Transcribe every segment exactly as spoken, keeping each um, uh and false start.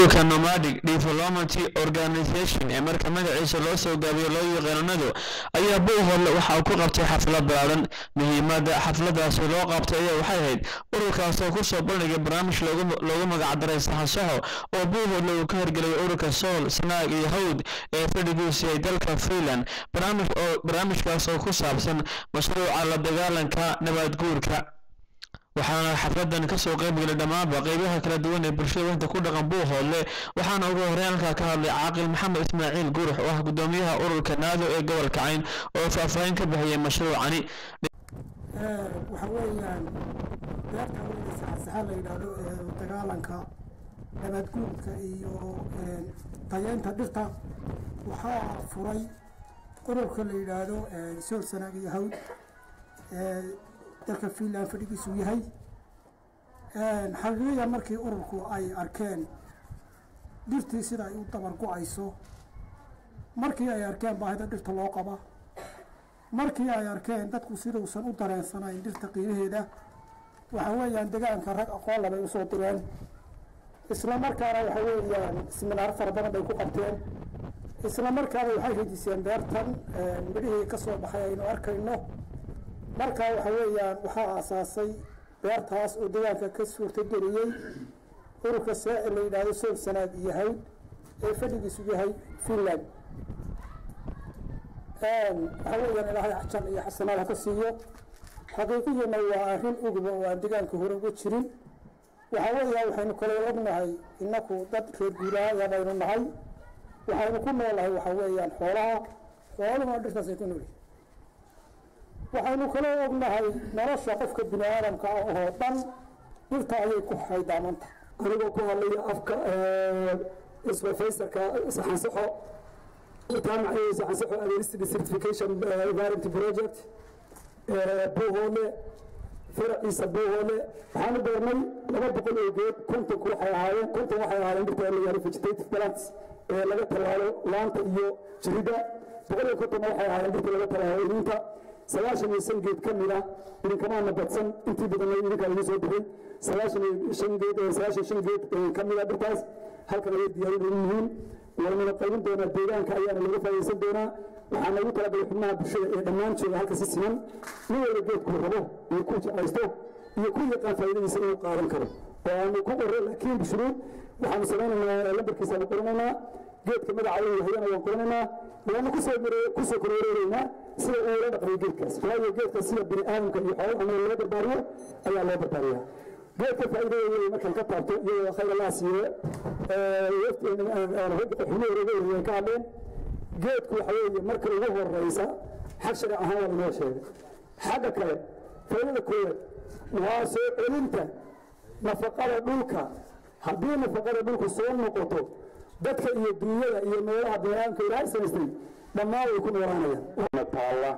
ururka Nomadic Development Organization ee marka magaciisa loo soo gaabiyo loo yaqaan nado ayaa Buuhoodle waxa uu ku qabtay xaflad ballaaran muhiimada xafladaas loo qabtay ayaa waxay ahayd ururkaas oo ku soo bandhigay barnaamij loogu loogu magac daray saxasaxo oo Buuhoodle uu ka hirgeliyay ururka Sool Sanaag iyo Hawd ee fadhigiisu ay dalka Finland barnaamij oo barnaamijkaas oo ku saabsan mashruuca la dagaalanka nabad guurka waxaana xafladan ka soo qayb galay dhammaan qaybaha kala duwan ee bulshada inta ku dhaqan Buuhoodle waxaana ugu horeyn ka hadlay Caaqil Maxamed Ismaaciil Guurux oo ah gudoomiyaha ururka Naado ee gobolka Cayn oo faahfaahin ka bixiyay mashruucani ee waxa weeyaan beerta weyn saxasaxa la yiraahdo ee dagaalanka nabad guurka iyo ee tayeenta dhirta waxa furay ururka la yiraahdo ee Sool Sanaag iyo Hawd ee dalka Finland fadhigiisu yahay een xaqiiqada markii ururku ay arkeen dhirtii sida ay u dabar go'ayso markii ay arkeen baahida dhirta loo qaba markii ay arkeen dadku sida uusan u dareensanayn dhirta qiimaheeda waxa weeyaan deegaanka rag aqoon leh u soo direen isla markaana waxa weeyaan seminar fara badan bay ku qabteen isla markaana waxay hidiseen beertan ee midhihii ka soo baxay aynu arkayno marka waxa weeyaan waxa asaasay beertaas oo deegaanka ka suurtageliyay ururka saaci la yiraahdo Sool Sanaag iyo Hawd ee fadhigiisu yahay Finland een waxa weeyaan ilaahay xajan iyo xasanaad ka siiyo xaqiiqiyana waa arrin ugu oo aan deegaanka hore ugu jirin waxa weeyaan waxaynu kala ognahay inaku dad reer guuraaga baynu nahay waxaynu ku noolahay waxa weeyaan xoolaha xoolaha dhirtaas ay ku nool waxaynu kala ognahay nolosha qofka bini'aadamka ah oo dhan dhirta ayay ku xaydamanta anigoo ku hadlaya afka isbafayserka saxasaxo jaamacadda saxasaxo University Certification Environment Project Buuhoodle faraciisa Buuhoodle waxaanu doornay laba boqol oo geed konton ku waxay ahaayeen konton waxay ahaayeen dhirta la yiraahdo vegetative plants ee laga talaalo laanta iyo jirida boqol iyo konton waxay ahaayeen dhirta laga talaalo inta sagaashan iyo shan geed kamida idin kama nabadsan intii badan ay idinka lagu soo bixin sagaashan iyo shan geed ee sagaashan iyo shan geed kamida dhirtaas halkan ay diyaariyeen yihiin wayna qaybin doonaa deegaanka ayaana laga faa'iideysan doonaa waxaan lagu talagalay xubnaha bulshada ee dhammaan jooga halka si siman nin walba geedku rabo iyo ku jeclaysto iyo ku yaqaan faa'iidadiisa inuu qaadan karo waanu ku qorray laakiin shuruud waxaanu samaynaynaa lambarkiisa la qoranaynaa geedka magaca uu yahay waan qoranaynaa waanu ku soo ku soo koreereynaa sida uu la dhaqmay geedkaas waayo geedka sida bini'aadamka iyo xoolaha ama loo barbaariyo ayaa loo barbaariyaa geedka faa'iidada markan ka taabto iyadoo khayr Allah siiyo ee waqtiga xilliga ka hadleen geedku waxa weeye marka ugu horeysa xaq sharci ahaan waa inoo sheegay xagga kale faa'iidada koowaad waa soo celinta nafaqada dhulka haddii nafaqada dhulku soo noqoto dadka iyo dunyada iyo meelaha deegaanka ilaahay samaystay dhammaan way ku noolaanayaan taala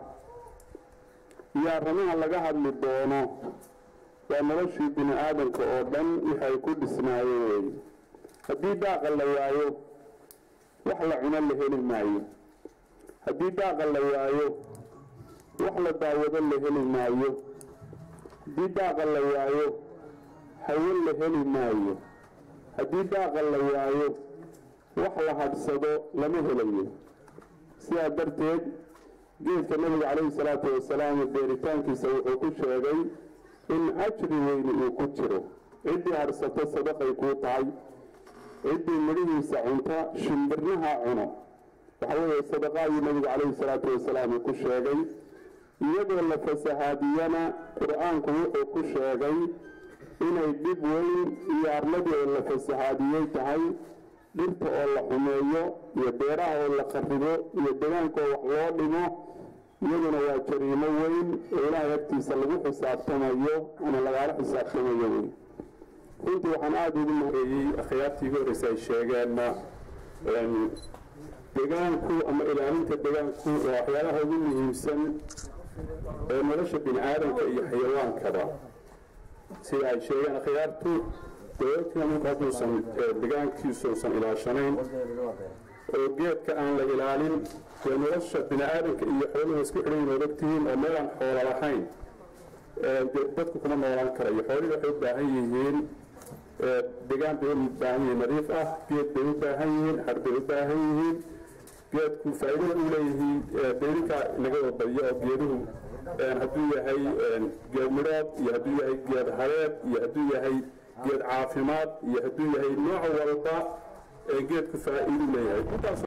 yaa ramaha laga hadli doono waa noloshii bini'aadamka oo dhan waxay ku dhisnaayeen haddii daaqa la waayo wax la cuno la heli maayo haddii daaqa la waayo wax la daawado la heli maayo haddii daaqa la waayo hawo la heli maayo haddii daaqa la waayo wax la habsado lama helayo sidaa darteed geedka nabiga calayhi salaatu wasalaam beeritaankiisa wuxuu ku sheegay in ajri weyn uu ku jiro ciddii harsato sadaqay kuu tahay ciddii midhihiisa cunta shimbirnaha cuno waxa weeye sadaqa ayuu nabiga calayhi salaatu wasalaam ku sheegay iyadoo la fasahaadiyana qur-aanku wuxuu ku sheegay inay dib weyn iyo arladii oo la fasahaadiyey tahay dhirta oo la xumeeyo iyo beeraha oo la qaribo iyo deegaanka oo wax loo dhimo iyaduna waa jariimo weyn oo ilaahay agtiisa lagu xisaabtamayo ama lagala xisaabtamayo weyn runtii waxaan aada ugu mahadceliyey akhyaartii ugu horreysay ay sheegeen deegaanku ama ilaalinta deegaanku waa waxyaalaha ugu muhiimsan ee nolosha bini'aadamka iyo xayawaankaba sida ay sheegeen akhyaartu deegaanka marka hadduusan deegaankiisu uusan ilaashanayn oo geedka aan la ilaalin ee nolosha bini'aadamka iyo xooluhu isku xidhan yihiin ogtihiin oo meelaan xoolo lahayn dadku kuma noolaan karayo xooluhu waxay u baahan yihiin deegaan bay u baahan yihiin nadiif ah geed bay u baahan yihiin har bay u baahan yihiin geedku faa'iidada uu leeyihiin beerinka naga wadbadiyo oo geeduhu hadduu yahay geed midhood iyo hadduu yahay geed hareed iyo hadduu yahay geed caafimaad iyo hadduu yahay nooc walba geedku faa'iido leeyahay